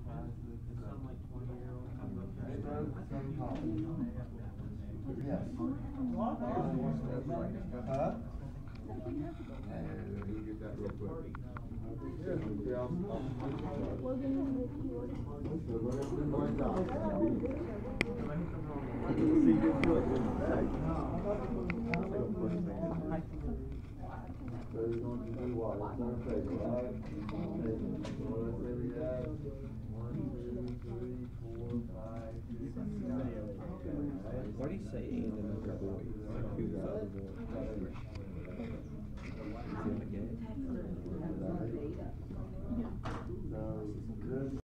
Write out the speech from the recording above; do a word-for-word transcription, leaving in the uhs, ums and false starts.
Yes. Huh? And you get that real quick. So you're going to do what? It's on paper, right? So let's say we have one, two, three, four, five, six, seven. Why do you say and another boy? Like who's the other boy? Is he like gay? No, this